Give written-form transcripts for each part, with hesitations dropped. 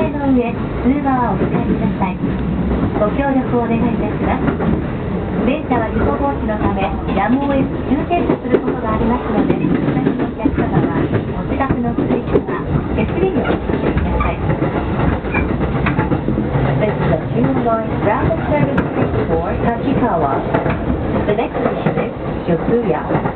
目の上、通話はお控えください。ご協力をお願いいたします。電車は事故防止のため、やむを得ず急停車することがありますので、お先のお客様はお近くの水車が手すりにお気をつけください。This is the Chuo Line rapid service train for Kashikawa. The next station is Yotsuya.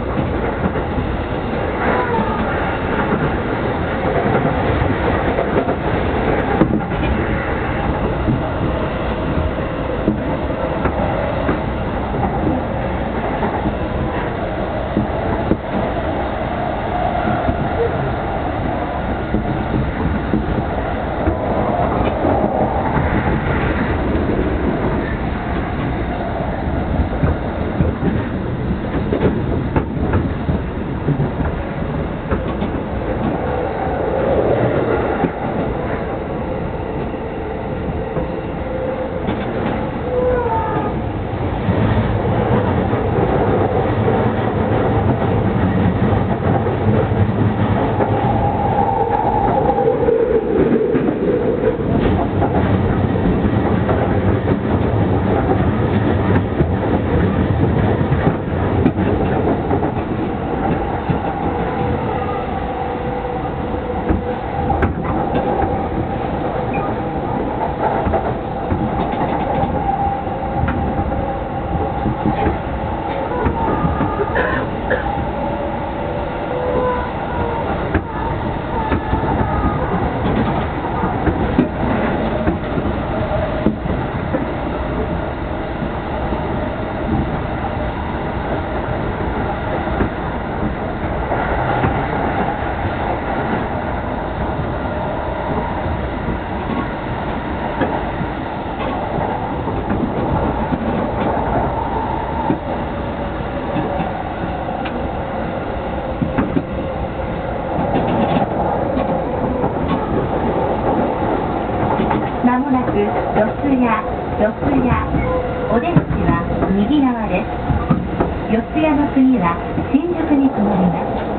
四谷、お出口は右側です。四谷の次は新宿に停まります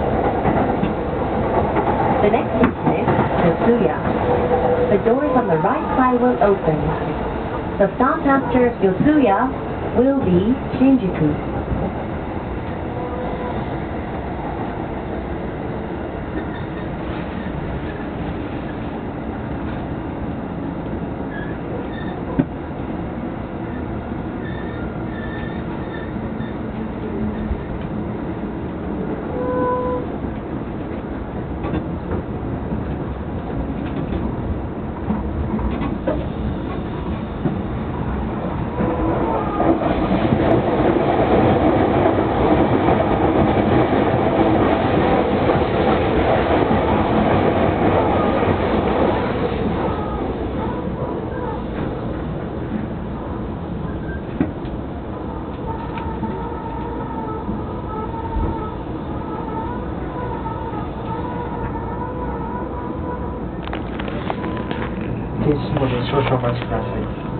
。The next station is Yotsuya. The doors on the right side will open. The stop after Yotsuya will be Shinjuku. 停止まで少々お待ちください。